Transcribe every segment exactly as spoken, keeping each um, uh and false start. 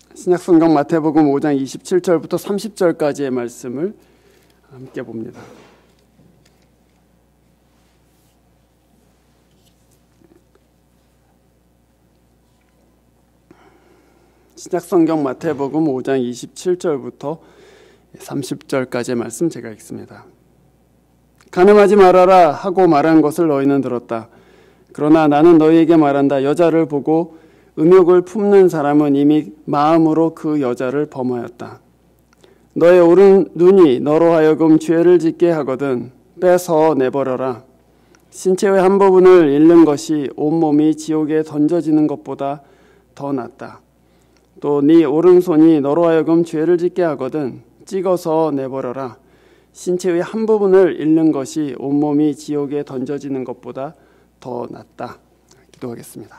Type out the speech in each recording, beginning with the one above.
신약성경 마태복음 오 장 이십칠 절부터 삼십 절까지의 말씀을 함께 봅니다. 신약성경 마태복음 오 장 이십칠 절부터 삼십 절까지의 말씀 제가 읽습니다. 간음하지 말아라 하고 말한 것을 너희는 들었다. 그러나 나는 너희에게 말한다. 여자를 보고 음욕을 품는 사람은 이미 마음으로 그 여자를 범하였다. 너의 오른 눈이 너로 하여금 죄를 짓게 하거든 빼서 내버려라. 신체의 한 부분을 잃는 것이 온몸이 지옥에 던져지는 것보다 더 낫다. 또 네 오른손이 너로 하여금 죄를 짓게 하거든 찍어서 내버려라. 신체의 한 부분을 잃는 것이 온몸이 지옥에 던져지는 것보다 더 낫다. 기도하겠습니다.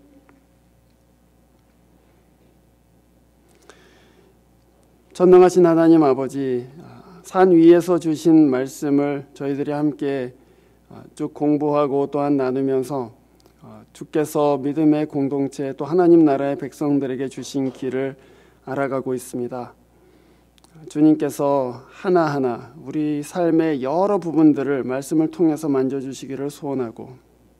전능하신 하나님 아버지, 산 위에서 주신 말씀을 저희들이 함께 쭉 공부하고 또한 나누면서 주께서 믿음의 공동체 또 하나님 나라의 백성들에게 주신 길을 알아가고 있습니다. 주님께서 하나하나 우리 삶의 여러 부분들을 말씀을 통해서 만져주시기를 소원하고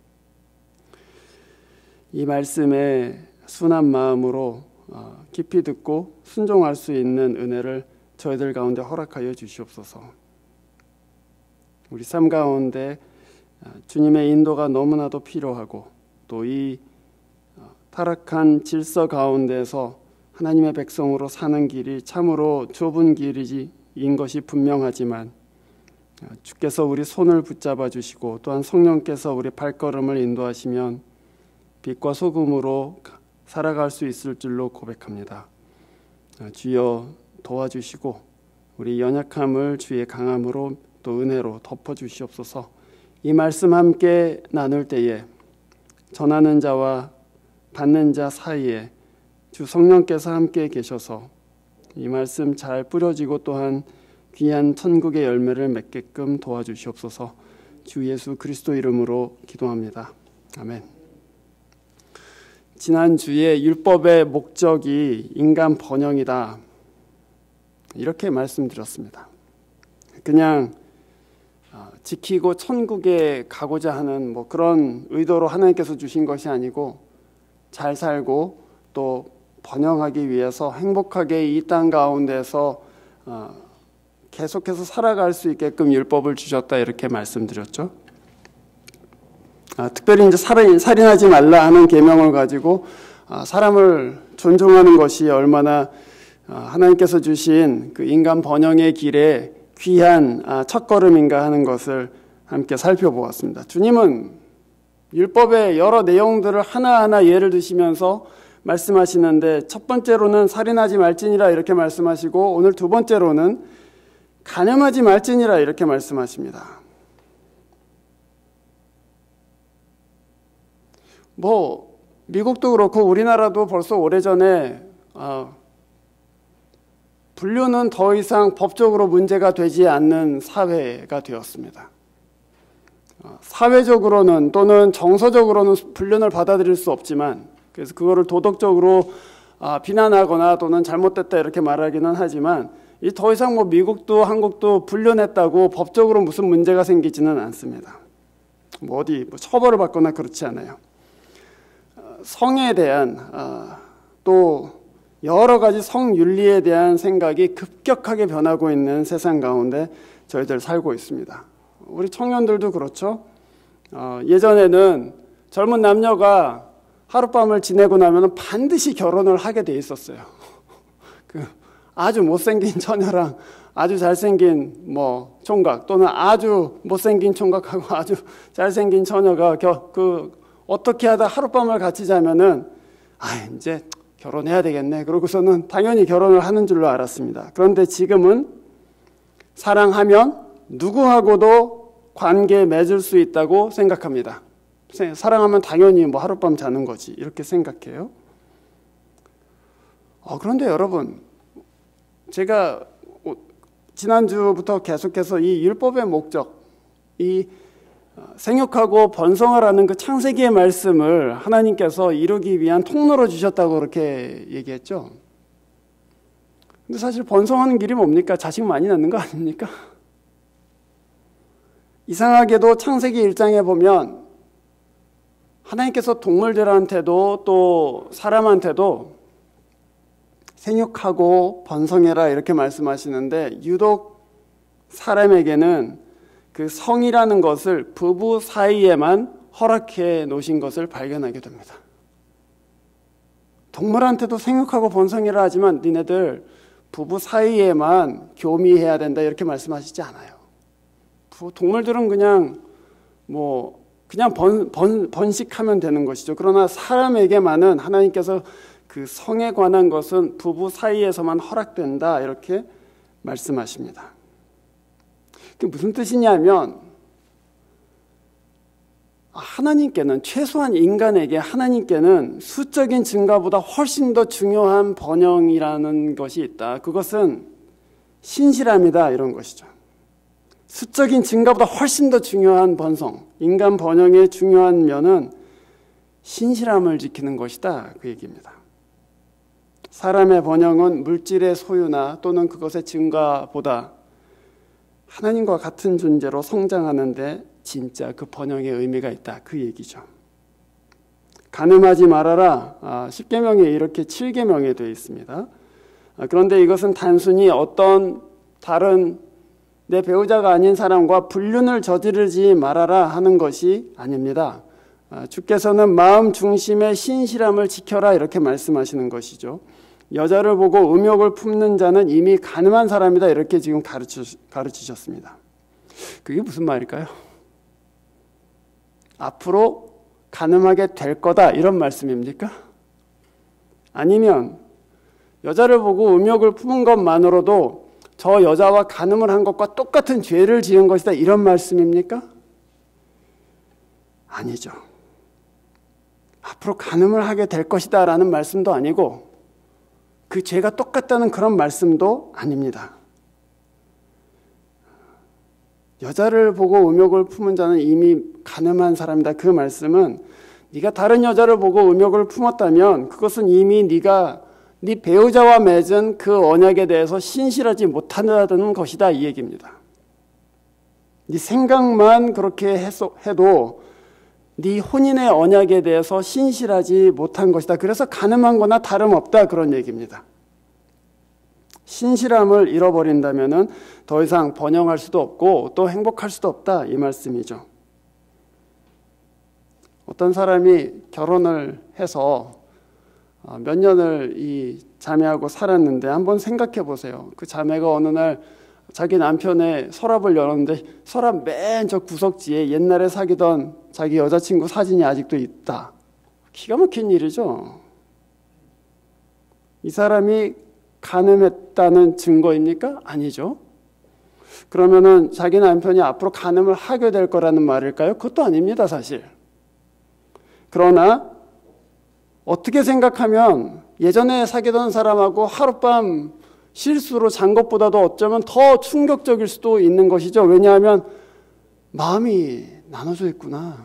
이 말씀에 순한 마음으로 깊이 듣고 순종할 수 있는 은혜를 저희들 가운데 허락하여 주시옵소서. 우리 삶 가운데 주님의 인도가 너무나도 필요하고 또 이 타락한 질서 가운데서 하나님의 백성으로 사는 길이 참으로 좁은 길인 것이 분명하지만 주께서 우리 손을 붙잡아 주시고 또한 성령께서 우리 발걸음을 인도하시면 빛과 소금으로 살아갈 수 있을 줄로 고백합니다. 주여 도와주시고 우리 연약함을 주의 강함으로 또 은혜로 덮어주시옵소서. 이 말씀 함께 나눌 때에 전하는 자와 받는 자 사이에 주 성령께서 함께 계셔서 이 말씀 잘 뿌려지고 또한 귀한 천국의 열매를 맺게끔 도와주시옵소서. 주 예수 그리스도 이름으로 기도합니다. 아멘. 지난주에 율법의 목적이 인간 번영이다 이렇게 말씀드렸습니다. 그냥 지키고 천국에 가고자 하는 뭐 그런 의도로 하나님께서 주신 것이 아니고 잘 살고 또 번영하기 위해서 행복하게 이 땅 가운데서 계속해서 살아갈 수 있게끔 율법을 주셨다 이렇게 말씀드렸죠. 아, 특별히 이제 살인, 살인하지 말라 하는 계명을 가지고 아, 사람을 존중하는 것이 얼마나 아, 하나님께서 주신 그 인간 번영의 길에 귀한 아, 첫걸음인가 하는 것을 함께 살펴보았습니다. 주님은 율법의 여러 내용들을 하나하나 예를 드시면서 말씀하시는데 첫 번째로는 살인하지 말지니라 이렇게 말씀하시고 오늘 두 번째로는 간음하지 말지니라 이렇게 말씀하십니다. 뭐 미국도 그렇고 우리나라도 벌써 오래전에 어, 불륜은 더 이상 법적으로 문제가 되지 않는 사회가 되었습니다. 어, 사회적으로는 또는 정서적으로는 불륜을 받아들일 수 없지만 그래서 그거를 도덕적으로 어, 비난하거나 또는 잘못됐다 이렇게 말하기는 하지만 이 더 이상 뭐 미국도 한국도 불륜했다고 법적으로 무슨 문제가 생기지는 않습니다. 뭐 어디 뭐 처벌을 받거나 그렇지 않아요. 성에 대한 또 여러 가지 성윤리에 대한 생각이 급격하게 변하고 있는 세상 가운데 저희들 살고 있습니다. 우리 청년들도 그렇죠. 예전에는 젊은 남녀가 하룻밤을 지내고 나면 반드시 결혼을 하게 돼 있었어요. 그 아주 못생긴 처녀랑 아주 잘생긴 뭐 총각 또는 아주 못생긴 총각하고 아주 잘생긴 처녀가 겨, 그 어떻게 하다 하룻밤을 같이 자면은 아 이제 결혼해야 되겠네 그러고서는 당연히 결혼을 하는 줄로 알았습니다. 그런데 지금은 사랑하면 누구하고도 관계 맺을 수 있다고 생각합니다. 사랑하면 당연히 뭐 하룻밤 자는 거지 이렇게 생각해요. 어, 그런데 여러분 제가 지난주부터 계속해서 이 율법의 목적 이 생육하고 번성하라는 그 창세기의 말씀을 하나님께서 이루기 위한 통로로 주셨다고 그렇게 얘기했죠. 근데 사실 번성하는 길이 뭡니까? 자식 많이 낳는 거 아닙니까? 이상하게도 창세기 일 장에 보면 하나님께서 동물들한테도 또 사람한테도 생육하고 번성해라 이렇게 말씀하시는데 유독 사람에게는 그 성이라는 것을 부부 사이에만 허락해 놓으신 것을 발견하게 됩니다. 동물한테도 생육하고 번성해라 하지만 니네들 부부 사이에만 교미해야 된다 이렇게 말씀하시지 않아요. 동물들은 그냥 뭐 그냥 번, 번, 번식하면 되는 것이죠. 그러나 사람에게만은 하나님께서 그 성에 관한 것은 부부 사이에서만 허락된다 이렇게 말씀하십니다. 그게 무슨 뜻이냐면 하나님께는 최소한 인간에게 하나님께는 수적인 증가보다 훨씬 더 중요한 번영이라는 것이 있다. 그것은 신실함이다 이런 것이죠. 수적인 증가보다 훨씬 더 중요한 번성, 인간 번영의 중요한 면은 신실함을 지키는 것이다 그 얘기입니다. 사람의 번영은 물질의 소유나 또는 그것의 증가보다 하나님과 같은 존재로 성장하는데 진짜 그 번영의 의미가 있다 그 얘기죠. 간음하지 말아라 십계명에 이렇게 칠계명에 되어 있습니다. 그런데 이것은 단순히 어떤 다른 내 배우자가 아닌 사람과 불륜을 저지르지 말아라 하는 것이 아닙니다. 주께서는 마음 중심의 신실함을 지켜라 이렇게 말씀하시는 것이죠. 여자를 보고 음욕을 품는 자는 이미 간음한 사람이다 이렇게 지금 가르치, 가르치셨습니다. 그게 무슨 말일까요? 앞으로 간음하게 될 거다 이런 말씀입니까? 아니면 여자를 보고 음욕을 품은 것만으로도 저 여자와 간음을 한 것과 똑같은 죄를 지은 것이다 이런 말씀입니까? 아니죠. 앞으로 간음을 하게 될 것이다 라는 말씀도 아니고 그 죄가 똑같다는 그런 말씀도 아닙니다. 여자를 보고 음욕을 품은 자는 이미 간음한 사람이다. 그 말씀은 네가 다른 여자를 보고 음욕을 품었다면 그것은 이미 네가 네 배우자와 맺은 그 언약에 대해서 신실하지 못한다는 것이다 이 얘기입니다. 네 생각만 그렇게 해도 네 혼인의 언약에 대해서 신실하지 못한 것이다. 그래서 간음한 거나 다름없다 그런 얘기입니다. 신실함을 잃어버린다면 더 이상 번영할 수도 없고 또 행복할 수도 없다 이 말씀이죠. 어떤 사람이 결혼을 해서 몇 년을 이 자매하고 살았는데 한번 생각해 보세요. 그 자매가 어느 날 자기 남편의 서랍을 열었는데 서랍 맨 저 구석지에 옛날에 사귀던 자기 여자친구 사진이 아직도 있다. 기가 막힌 일이죠. 이 사람이 간음했다는 증거입니까? 아니죠. 그러면은 자기 남편이 앞으로 간음을 하게 될 거라는 말일까요? 그것도 아닙니다, 사실. 그러나 어떻게 생각하면 예전에 사귀던 사람하고 하룻밤 실수로 잔 것보다도 어쩌면 더 충격적일 수도 있는 것이죠. 왜냐하면 마음이 나눠져 있구나.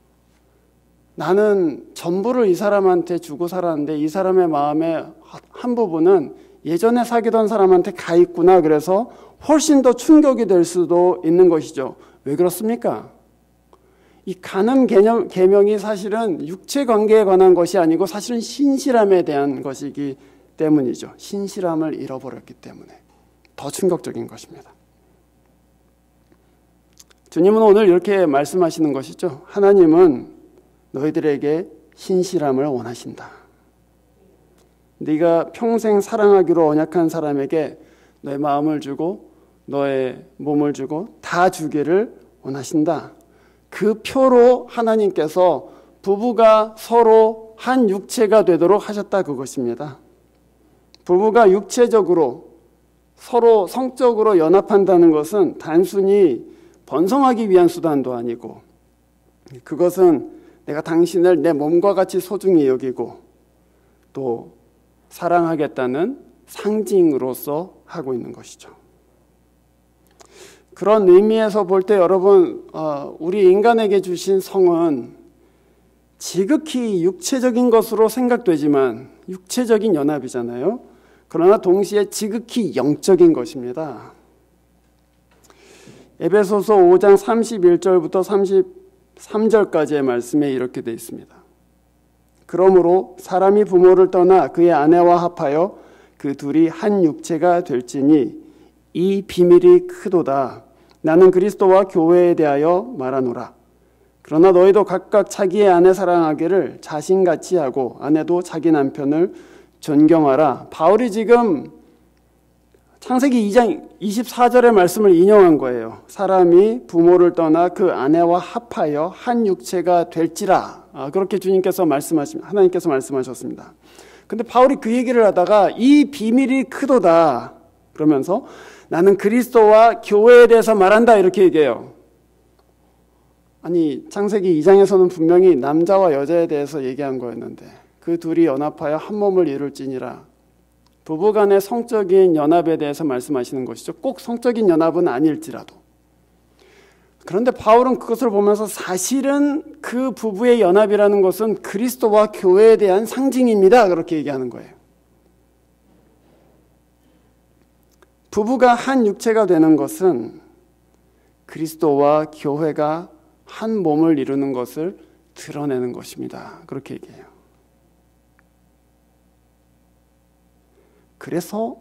나는 전부를 이 사람한테 주고 살았는데 이 사람의 마음의 한 부분은 예전에 사귀던 사람한테 가 있구나. 그래서 훨씬 더 충격이 될 수도 있는 것이죠. 왜 그렇습니까? 이 간음 개념, 계명이 사실은 육체 관계에 관한 것이 아니고 사실은 신실함에 대한 것이기 때문이죠. 신실함을 잃어버렸기 때문에 더 충격적인 것입니다. 주님은 오늘 이렇게 말씀하시는 것이죠. 하나님은 너희들에게 신실함을 원하신다. 네가 평생 사랑하기로 언약한 사람에게 너의 마음을 주고 너의 몸을 주고 다 주기를 원하신다. 그 표로 하나님께서 부부가 서로 한 육체가 되도록 하셨다 그것입니다. 부부가 육체적으로 서로 성적으로 연합한다는 것은 단순히 번성하기 위한 수단도 아니고 그것은 내가 당신을 내 몸과 같이 소중히 여기고 또 사랑하겠다는 상징으로서 하고 있는 것이죠. 그런 의미에서 볼 때 여러분 우리 인간에게 주신 성은 지극히 육체적인 것으로 생각되지만 육체적인 연합이잖아요. 그러나 동시에 지극히 영적인 것입니다. 에베소서 오 장 삼십일 절부터 삼십삼 절까지의 말씀에 이렇게 되어 있습니다. 그러므로 사람이 부모를 떠나 그의 아내와 합하여 그 둘이 한 육체가 될지니 이 비밀이 크도다. 나는 그리스도와 교회에 대하여 말하노라. 그러나 너희도 각각 자기의 아내 사랑하기를 자신같이 하고 아내도 자기 남편을 존경하라. 바울이 지금 창세기 이 장 이십사 절의 말씀을 인용한 거예요. 사람이 부모를 떠나 그 아내와 합하여 한 육체가 될지라. 아, 그렇게 주님께서 말씀하십니다. 하나님께서 말씀하셨습니다. 근데 바울이 그 얘기를 하다가 이 비밀이 크도다 그러면서 나는 그리스도와 교회에 대해서 말한다 이렇게 얘기해요. 아니 창세기 이 장에서는 분명히 남자와 여자에 대해서 얘기한 거였는데 그 둘이 연합하여 한 몸을 이룰지니라. 부부간의 성적인 연합에 대해서 말씀하시는 것이죠. 꼭 성적인 연합은 아닐지라도. 그런데 바울은 그것을 보면서 사실은 그 부부의 연합이라는 것은 그리스도와 교회에 대한 상징입니다. 그렇게 얘기하는 거예요. 부부가 한 육체가 되는 것은 그리스도와 교회가 한 몸을 이루는 것을 드러내는 것입니다. 그렇게 얘기해요. 그래서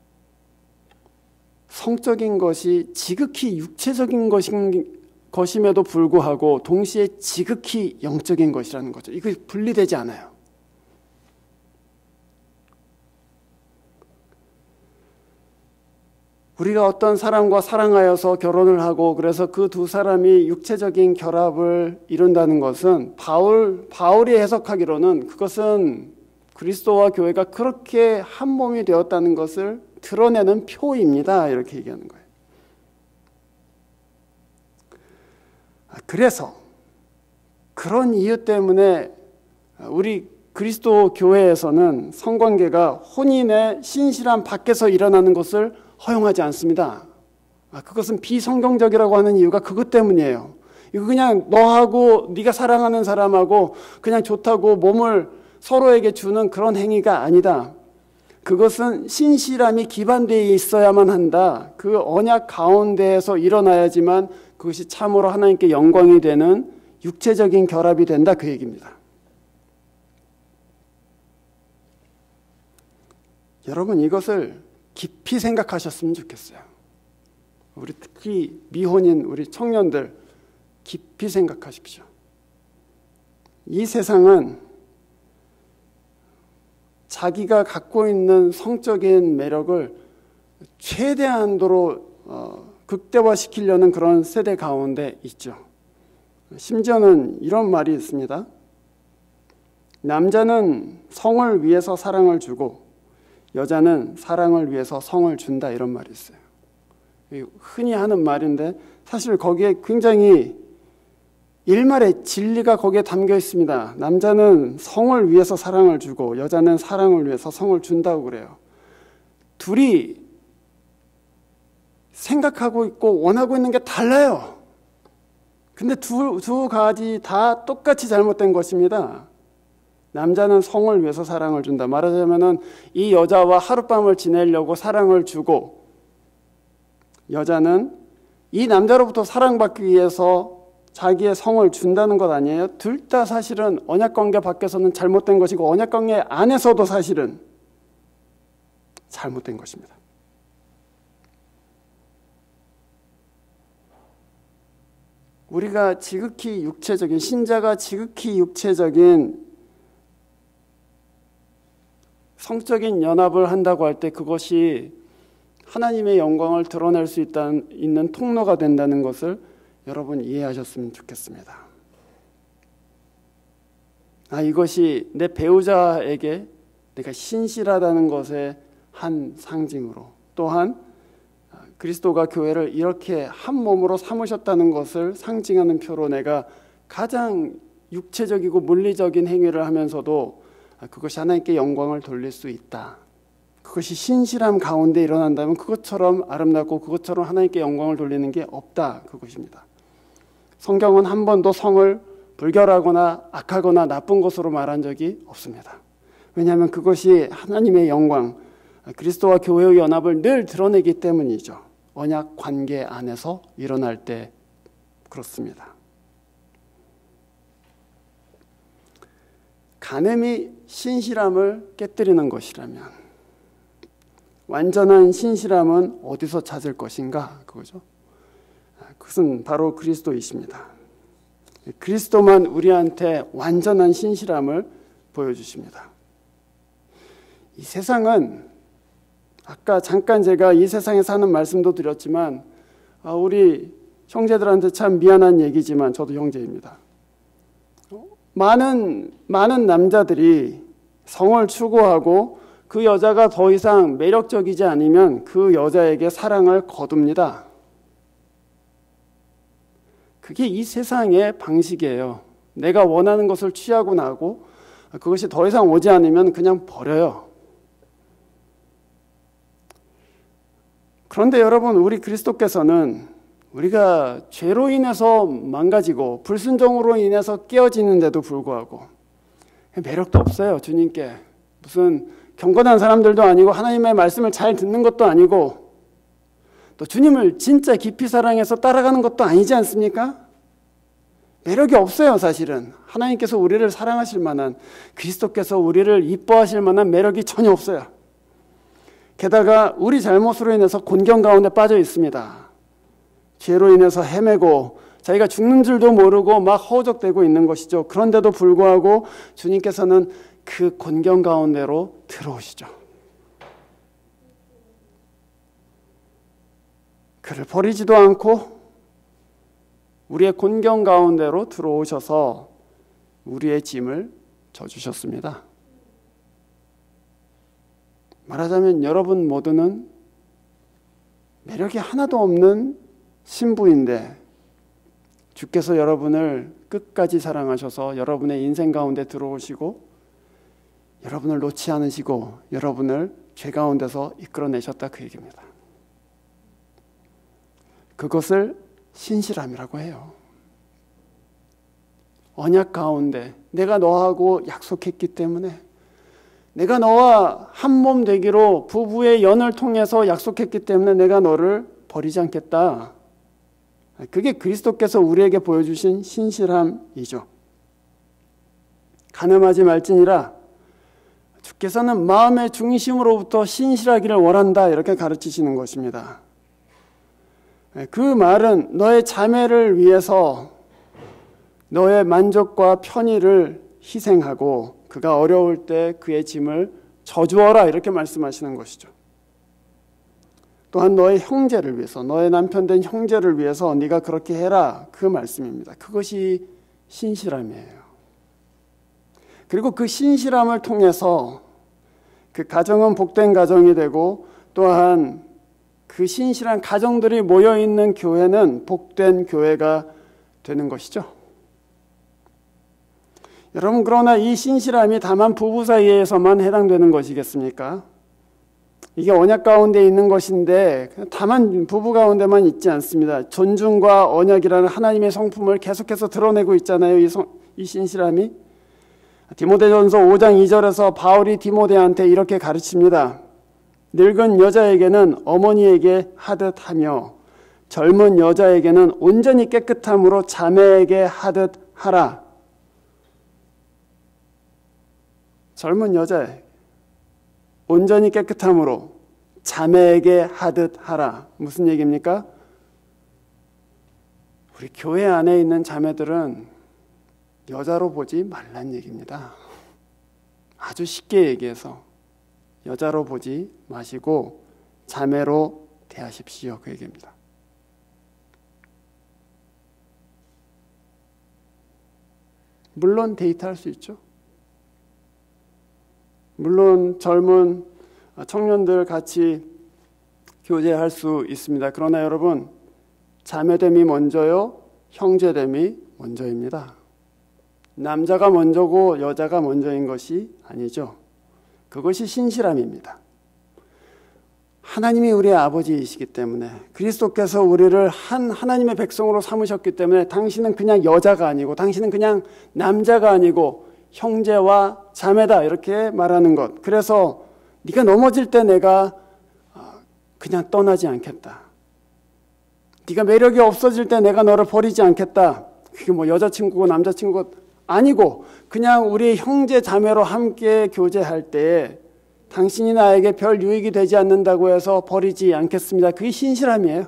성적인 것이 지극히 육체적인 것인, 것임에도 불구하고 동시에 지극히 영적인 것이라는 거죠. 이거 분리되지 않아요. 우리가 어떤 사람과 사랑하여서 결혼을 하고 그래서 그 두 사람이 육체적인 결합을 이룬다는 것은 바울, 바울이 해석하기로는 그것은 그리스도와 교회가 그렇게 한 몸이 되었다는 것을 드러내는 표입니다. 이렇게 얘기하는 거예요. 그래서 그런 이유 때문에 우리 그리스도 교회에서는 성관계가 혼인의 신실한 밖에서 일어나는 것을 허용하지 않습니다. 그것은 비성경적이라고 하는 이유가 그것 때문이에요. 이거 그냥 너하고 네가 사랑하는 사람하고 그냥 좋다고 몸을 서로에게 주는 그런 행위가 아니다. 그것은 신실함이 기반되어 있어야만 한다. 그 언약 가운데에서 일어나야지만 그것이 참으로 하나님께 영광이 되는 육체적인 결합이 된다. 그 얘기입니다. 여러분 이것을 깊이 생각하셨으면 좋겠어요. 우리 특히 미혼인 우리 청년들 깊이 생각하십시오. 이 세상은 자기가 갖고 있는 성적인 매력을 최대한도로 어, 극대화시키려는 그런 세대 가운데 있죠. 심지어는 이런 말이 있습니다. 남자는 성을 위해서 사랑을 주고 여자는 사랑을 위해서 성을 준다 이런 말이 있어요. 흔히 하는 말인데 사실 거기에 굉장히 일말의 진리가 거기에 담겨 있습니다. 남자는 성을 위해서 사랑을 주고 여자는 사랑을 위해서 성을 준다고 그래요. 둘이 생각하고 있고 원하고 있는 게 달라요. 근데 두, 두 가지 다 똑같이 잘못된 것입니다. 남자는 성을 위해서 사랑을 준다. 말하자면은 이 여자와 하룻밤을 지내려고 사랑을 주고 여자는 이 남자로부터 사랑받기 위해서 자기의 성을 준다는 것 아니에요? 둘 다 사실은 언약관계 밖에서는 잘못된 것이고 언약관계 안에서도 사실은 잘못된 것입니다. 우리가 지극히 육체적인 신자가 지극히 육체적인 성적인 연합을 한다고 할 때 그것이 하나님의 영광을 드러낼 수 있다는, 있는 통로가 된다는 것을 여러분 이해하셨으면 좋겠습니다. 아, 이것이 내 배우자에게 내가 신실하다는 것의 한 상징으로 또한 그리스도가 교회를 이렇게 한 몸으로 삼으셨다는 것을 상징하는 표로 내가 가장 육체적이고 물리적인 행위를 하면서도 그것이 하나님께 영광을 돌릴 수 있다. 그것이 신실함 가운데 일어난다면 그것처럼 아름답고 그것처럼 하나님께 영광을 돌리는 게 없다. 그것입니다. 성경은 한 번도 성을 불결하거나 악하거나 나쁜 것으로 말한 적이 없습니다. 왜냐하면 그것이 하나님의 영광, 그리스도와 교회의 연합을 늘 드러내기 때문이죠. 언약 관계 안에서 일어날 때 그렇습니다. 간음이 신실함을 깨뜨리는 것이라면 완전한 신실함은 어디서 찾을 것인가? 그거죠. 그것은 바로 그리스도이십니다. 그리스도만 우리한테 완전한 신실함을 보여주십니다. 이 세상은 아까 잠깐 제가 이 세상에 사는 말씀도 드렸지만 우리 형제들한테 참 미안한 얘기지만 저도 형제입니다. 많은 많은 남자들이 성을 추구하고 그 여자가 더 이상 매력적이지 않으면 그 여자에게 사랑을 거둡니다. 그게 이 세상의 방식이에요. 내가 원하는 것을 취하고 나고 그것이 더 이상 오지 않으면 그냥 버려요. 그런데 여러분, 우리 그리스도께서는 우리가 죄로 인해서 망가지고 불순종으로 인해서 깨어지는데도 불구하고 매력도 없어요. 주님께 무슨 경건한 사람들도 아니고 하나님의 말씀을 잘 듣는 것도 아니고 또 주님을 진짜 깊이 사랑해서 따라가는 것도 아니지 않습니까? 매력이 없어요. 사실은 하나님께서 우리를 사랑하실 만한, 그리스도께서 우리를 이뻐하실 만한 매력이 전혀 없어요. 게다가 우리 잘못으로 인해서 곤경 가운데 빠져 있습니다. 죄로 인해서 헤매고 자기가 죽는 줄도 모르고 막 허우적대고 있는 것이죠. 그런데도 불구하고 주님께서는 그 곤경 가운데로 들어오시죠. 그를 버리지도 않고 우리의 곤경 가운데로 들어오셔서 우리의 짐을 져주셨습니다. 말하자면 여러분 모두는 매력이 하나도 없는 신부인데 주께서 여러분을 끝까지 사랑하셔서 여러분의 인생 가운데 들어오시고 여러분을 놓지 않으시고 여러분을 죄 가운데서 이끌어내셨다, 그 얘기입니다. 그것을 신실함이라고 해요. 언약 가운데 내가 너하고 약속했기 때문에, 내가 너와 한 몸 되기로 부부의 연을 통해서 약속했기 때문에 내가 너를 버리지 않겠다. 그게 그리스도께서 우리에게 보여주신 신실함이죠. 간음하지 말지니라, 주께서는 마음의 중심으로부터 신실하기를 원한다, 이렇게 가르치시는 것입니다. 그 말은 너의 자매를 위해서 너의 만족과 편의를 희생하고 그가 어려울 때 그의 짐을 져주어라, 이렇게 말씀하시는 것이죠. 또한 너의 형제를 위해서, 너의 남편 된 형제를 위해서 네가 그렇게 해라, 그 말씀입니다. 그것이 신실함이에요. 그리고 그 신실함을 통해서 그 가정은 복된 가정이 되고, 또한 그 신실한 가정들이 모여있는 교회는 복된 교회가 되는 것이죠. 여러분, 그러나 이 신실함이 다만 부부 사이에서만 해당되는 것이겠습니까? 이게 언약 가운데 있는 것인데 다만 부부 가운데만 있지 않습니다. 존중과 언약이라는 하나님의 성품을 계속해서 드러내고 있잖아요, 이, 성, 이 신실함이. 디모데전서 오 장 이 절에서 바울이 디모데한테 이렇게 가르칩니다. 늙은 여자에게는 어머니에게 하듯 하며 젊은 여자에게는 온전히 깨끗함으로 자매에게 하듯 하라. 젊은 여자에 온전히 깨끗함으로 자매에게 하듯 하라. 무슨 얘기입니까? 우리 교회 안에 있는 자매들은 여자로 보지 말란 얘기입니다. 아주 쉽게 얘기해서 여자로 보지 마시고 자매로 대하십시오, 그 얘기입니다. 물론 데이트할 수 있죠. 물론 젊은 청년들 같이 교제할 수 있습니다. 그러나 여러분, 자매됨이 먼저요, 형제됨이 먼저입니다. 남자가 먼저고 여자가 먼저인 것이 아니죠. 그것이 신실함입니다. 하나님이 우리의 아버지이시기 때문에, 그리스도께서 우리를 한 하나님의 백성으로 삼으셨기 때문에 당신은 그냥 여자가 아니고, 당신은 그냥 남자가 아니고 형제와 자매다, 이렇게 말하는 것. 그래서 네가 넘어질 때 내가 그냥 떠나지 않겠다. 네가 매력이 없어질 때 내가 너를 버리지 않겠다. 그게 뭐 여자친구고 남자친구고 아니고 그냥 우리 형제 자매로 함께 교제할 때 당신이 나에게 별 유익이 되지 않는다고 해서 버리지 않겠습니다. 그게 신실함이에요.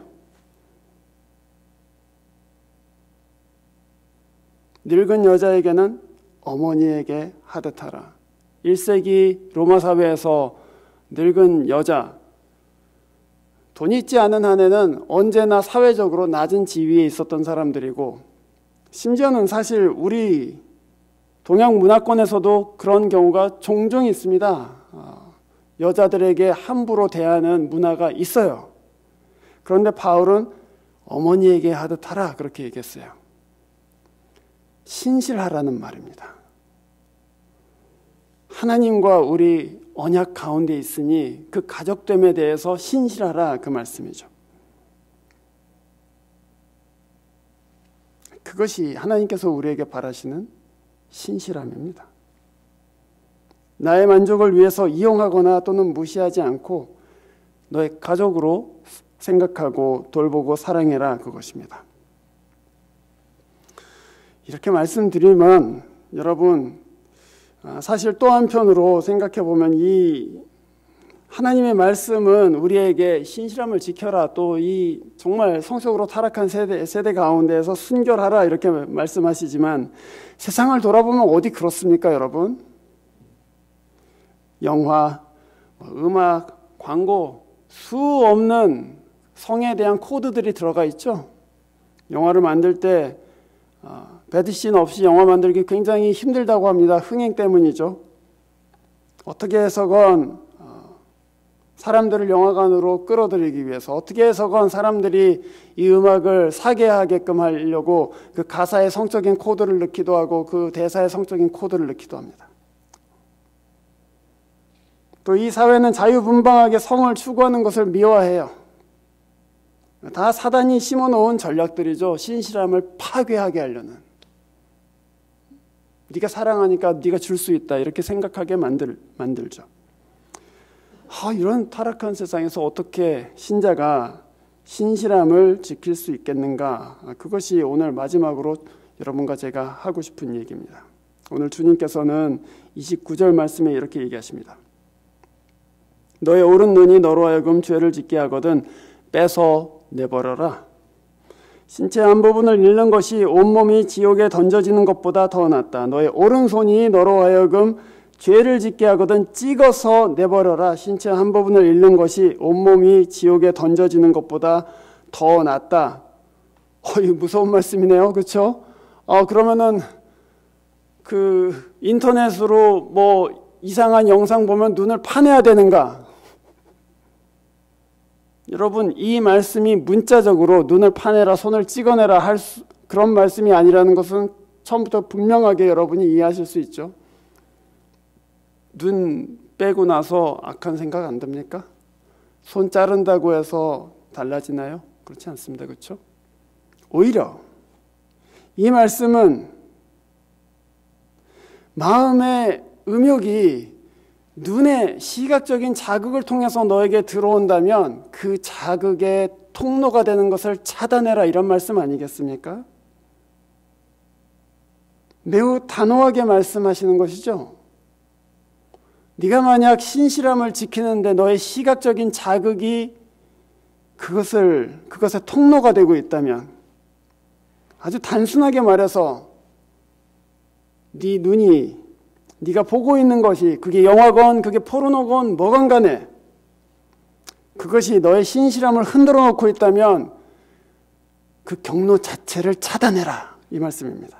늙은 여자에게는 어머니에게 하듯 하라. 일 세기 로마 사회에서 늙은 여자, 돈이 있지 않은 한에는 언제나 사회적으로 낮은 지위에 있었던 사람들이고, 심지어는 사실 우리 동양 문화권에서도 그런 경우가 종종 있습니다. 여자들에게 함부로 대하는 문화가 있어요. 그런데 바울은 어머니에게 하듯 하라 그렇게 얘기했어요. 신실하라는 말입니다. 하나님과 우리 언약 가운데 있으니 그 가족됨에 대해서 신실하라 그 말씀이죠. 그것이 하나님께서 우리에게 바라시는 신실함입니다. 나의 만족을 위해서 이용하거나 또는 무시하지 않고 너의 가족으로 생각하고 돌보고 사랑해라 그것입니다. 이렇게 말씀드리면 여러분 사실 또 한편으로 생각해 보면 이 하나님의 말씀은 우리에게 신실함을 지켜라, 또 이 정말 성적으로 타락한 세대, 세대 가운데에서 순결하라 이렇게 말씀하시지만 세상을 돌아보면 어디 그렇습니까 여러분? 영화, 음악, 광고 수 없는 성에 대한 코드들이 들어가 있죠. 영화를 만들 때 배드씬 없이 영화 만들기 굉장히 힘들다고 합니다. 흥행 때문이죠. 어떻게 해서건 사람들을 영화관으로 끌어들이기 위해서, 어떻게 해서건 사람들이 이 음악을 사게 하게끔 하려고 그 가사에 성적인 코드를 넣기도 하고 그 대사에 성적인 코드를 넣기도 합니다. 또 이 사회는 자유분방하게 성을 추구하는 것을 미워해요. 다 사단이 심어놓은 전략들이죠. 신실함을 파괴하게 하려는. 네가 사랑하니까 네가 줄 수 있다 이렇게 생각하게 만들, 만들죠. 아, 이런 타락한 세상에서 어떻게 신자가 신실함을 지킬 수 있겠는가? 그것이 오늘 마지막으로 여러분과 제가 하고 싶은 얘기입니다. 오늘 주님께서는 이십구 절 말씀에 이렇게 얘기하십니다. 너의 오른 눈이 너로 하여금 죄를 짓게 하거든 빼서 내버려라. 신체 한 부분을 잃는 것이 온몸이 지옥에 던져지는 것보다 더 낫다. 너의 오른손이 너로 하여금 죄를 짓게 하거든 찍어서 내버려라. 신체 한 부분을 잃는 것이 온몸이 지옥에 던져지는 것보다 더 낫다. 어, 이 무서운 말씀이네요. 그렇죠? 어, 그러면은 그 인터넷으로 뭐 이상한 영상 보면 눈을 파내야 되는가? 여러분, 이 말씀이 문자적으로 눈을 파내라, 손을 찍어내라 할 수, 그런 말씀이 아니라는 것은 처음부터 분명하게 여러분이 이해하실 수 있죠. 눈 빼고 나서 악한 생각 안 듭니까? 손 자른다고 해서 달라지나요? 그렇지 않습니다. 그렇죠? 오히려 이 말씀은 마음의 음욕이 눈의 시각적인 자극을 통해서 너에게 들어온다면 그 자극의 통로가 되는 것을 차단해라 이런 말씀 아니겠습니까? 매우 단호하게 말씀하시는 것이죠. 네가 만약 신실함을 지키는데 너의 시각적인 자극이 그것을, 그것의 통로가 되고 있다면, 아주 단순하게 말해서 네 눈이 네가 보고 있는 것이 그게 영화건 그게 포르노건 뭐건 간에 그것이 너의 신실함을 흔들어 놓고 있다면 그 경로 자체를 차단해라 이 말씀입니다.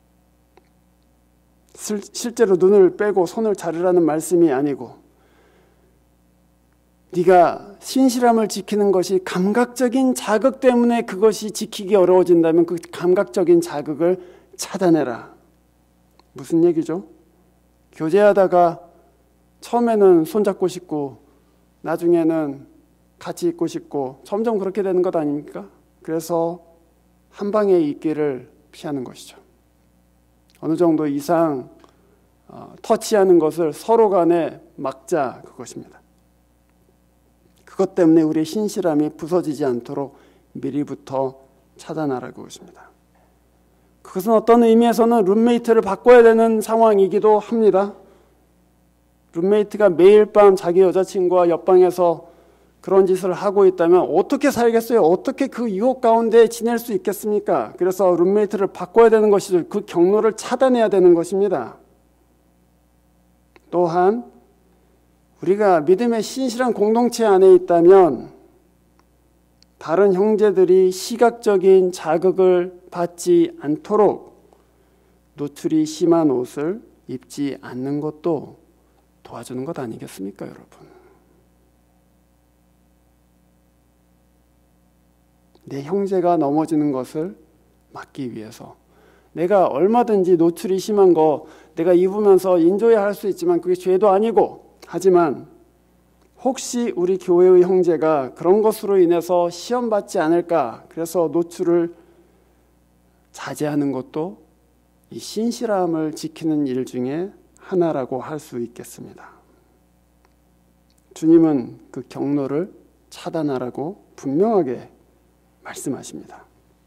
실제로 눈을 빼고 손을 자르라는 말씀이 아니고 네가 신실함을 지키는 것이 감각적인 자극 때문에 그것이 지키기 어려워진다면 그 감각적인 자극을 차단해라. 무슨 얘기죠? 교제하다가 처음에는 손잡고 싶고 나중에는 같이 있고 싶고 점점 그렇게 되는 것 아닙니까? 그래서 한 방에 있기를 피하는 것이죠. 어느 정도 이상 어, 터치하는 것을 서로 간에 막자, 그것입니다. 그것 때문에 우리의 신실함이 부서지지 않도록 미리부터 차단하라고 했습니다. 그것은 어떤 의미에서는 룸메이트를 바꿔야 되는 상황이기도 합니다. 룸메이트가 매일 밤 자기 여자친구와 옆방에서 그런 짓을 하고 있다면 어떻게 살겠어요? 어떻게 그 유혹 가운데 지낼 수 있겠습니까? 그래서 룸메이트를 바꿔야 되는 것이죠. 그 경로를 차단해야 되는 것입니다. 또한 우리가 믿음의 신실한 공동체 안에 있다면 다른 형제들이 시각적인 자극을 받지 않도록 노출이 심한 옷을 입지 않는 것도 도와주는 것 아니겠습니까, 여러분? 내 형제가 넘어지는 것을 막기 위해서 내가 얼마든지 노출이 심한 거 내가 입으면서 인조해야 할 수 있지만 그게 죄도 아니고, 하지만 혹시 우리 교회의 형제가 그런 것으로 인해서 시험 받지 않을까, 그래서 노출을 자제하는 것도 이 신실함을 지키는 일 중에 하나라고 할 수 있겠습니다. 주님은 그 경로를 차단하라고 분명하게 말씀하십니다.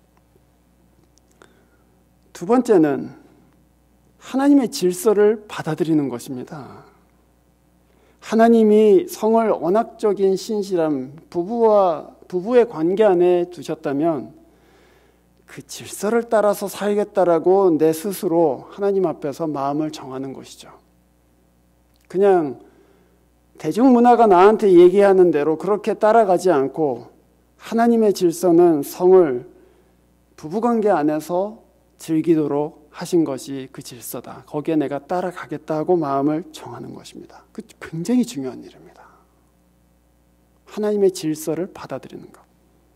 두 번째는 하나님의 질서를 받아들이는 것입니다. 하나님이 성을 언약적인 신실함, 부부와 부부의 관계 안에 두셨다면 그 질서를 따라서 살겠다라고 내 스스로 하나님 앞에서 마음을 정하는 것이죠. 그냥 대중문화가 나한테 얘기하는 대로 그렇게 따라가지 않고 하나님의 질서는 성을 부부관계 안에서 즐기도록 하신 것이 그 질서다. 거기에 내가 따라가겠다고 마음을 정하는 것입니다. 그 굉장히 중요한 일입니다. 하나님의 질서를 받아들이는 것.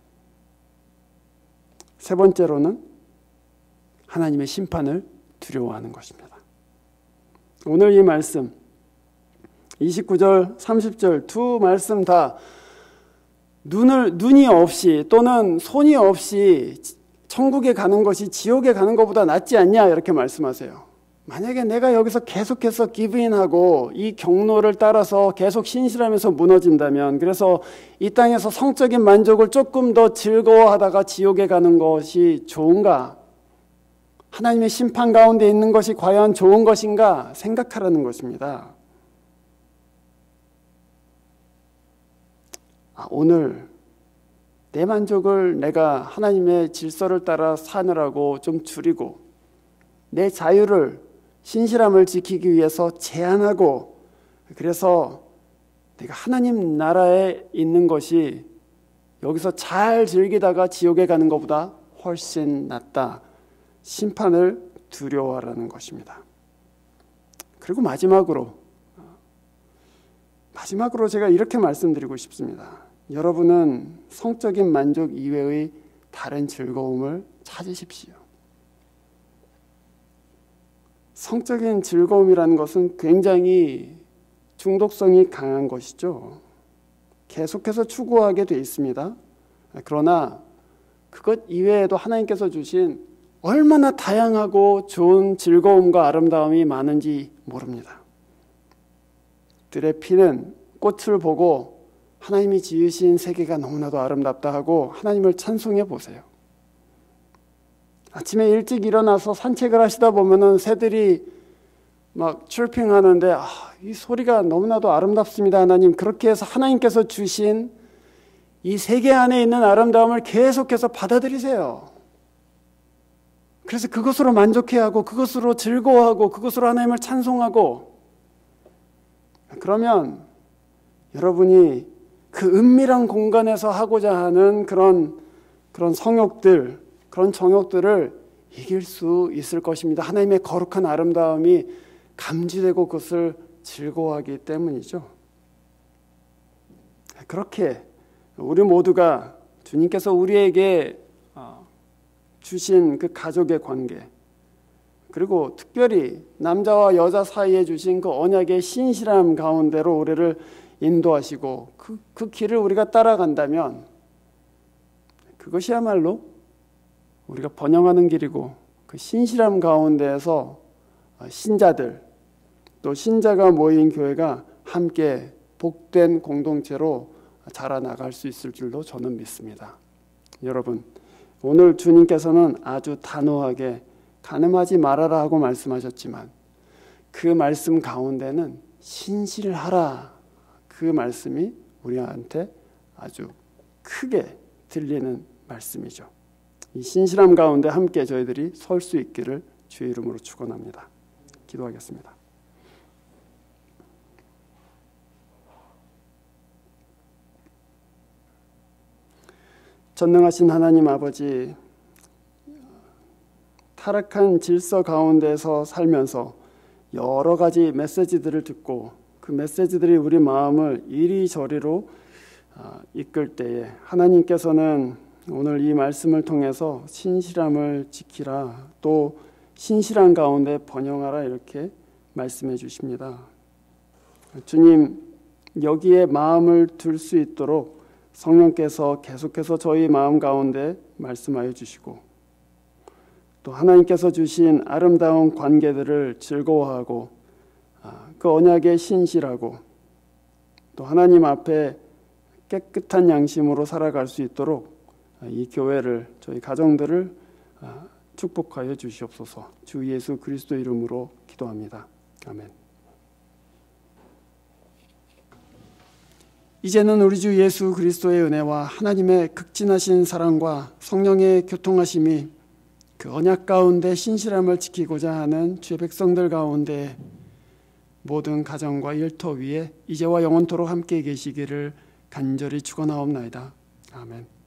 세 번째로는 하나님의 심판을 두려워하는 것입니다. 오늘 이 말씀 이십구 절, 삼십 절 두 말씀 다 눈을, 눈이 없이 또는 손이 없이 천국에 가는 것이 지옥에 가는 것보다 낫지 않냐, 이렇게 말씀하세요. 만약에 내가 여기서 계속해서 기브인하고 이 경로를 따라서 계속 신실하면서 무너진다면, 그래서 이 땅에서 성적인 만족을 조금 더 즐거워하다가 지옥에 가는 것이 좋은가? 하나님의 심판 가운데 있는 것이 과연 좋은 것인가 생각하라는 것입니다. 아, 오늘 내 만족을 내가 하나님의 질서를 따라 사느라고 좀 줄이고 내 자유를, 신실함을 지키기 위해서 제한하고, 그래서 내가 하나님 나라에 있는 것이 여기서 잘 즐기다가 지옥에 가는 것보다 훨씬 낫다. 심판을 두려워하라는 것입니다. 그리고 마지막으로 마지막으로 제가 이렇게 말씀드리고 싶습니다. 여러분은 성적인 만족 이외의 다른 즐거움을 찾으십시오. 성적인 즐거움이라는 것은 굉장히 중독성이 강한 것이죠. 계속해서 추구하게 돼 있습니다. 그러나 그것 이외에도 하나님께서 주신 얼마나 다양하고 좋은 즐거움과 아름다움이 많은지 모릅니다. 들의 피는 꽃을 보고 하나님이 지으신 세계가 너무나도 아름답다 하고 하나님을 찬송해 보세요. 아침에 일찍 일어나서 산책을 하시다 보면은 새들이 막 출핑하는데, 아, 이 소리가 너무나도 아름답습니다, 하나님. 그렇게 해서 하나님께서 주신 이 세계 안에 있는 아름다움을 계속해서 받아들이세요. 그래서 그것으로 만족해야 하고 그것으로 즐거워하고 그것으로 하나님을 찬송하고, 그러면 여러분이 그 은밀한 공간에서 하고자 하는 그런 그런 성욕들, 그런 정욕들을 이길 수 있을 것입니다. 하나님의 거룩한 아름다움이 감지되고 그것을 즐거워하기 때문이죠. 그렇게 우리 모두가 주님께서 우리에게 주신 그 가족의 관계, 그리고 특별히 남자와 여자 사이에 주신 그 언약의 신실함 가운데로 우리를 인도하시고 그, 그 길을 우리가 따라간다면 그것이야말로 우리가 번영하는 길이고, 그 신실함 가운데에서 신자들, 또 신자가 모인 교회가 함께 복된 공동체로 자라나갈 수 있을 줄로 저는 믿습니다. 여러분, 오늘 주님께서는 아주 단호하게 간음하지 말아라 하고 말씀하셨지만 그 말씀 가운데는 신실하라, 그 말씀이 우리한테 아주 크게 들리는 말씀이죠. 이 신실함 가운데 함께 저희들이 설 수 있기를 주의 이름으로 축원합니다. 기도하겠습니다. 전능하신 하나님 아버지, 타락한 질서 가운데서 살면서 여러 가지 메시지들을 듣고 그 메시지들이 우리 마음을 이리저리로 이끌 때에 하나님께서는 오늘 이 말씀을 통해서 신실함을 지키라, 또 신실한 가운데 번영하라 이렇게 말씀해 주십니다. 주님, 여기에 마음을 둘 수 있도록 성령께서 계속해서 저희 마음 가운데 말씀하여 주시고 또 하나님께서 주신 아름다운 관계들을 즐거워하고 그 언약에 신실하고 또 하나님 앞에 깨끗한 양심으로 살아갈 수 있도록 이 교회를, 저희 가정들을 축복하여 주시옵소서. 주 예수 그리스도 이름으로 기도합니다. 아멘. 이제는 우리 주 예수 그리스도의 은혜와 하나님의 극진하신 사랑과 성령의 교통하심이 그 언약 가운데 신실함을 지키고자 하는 주의 백성들 가운데 모든 가정과 일터 위에 이제와 영원토록 함께 계시기를 간절히 축원하옵나이다. 아멘.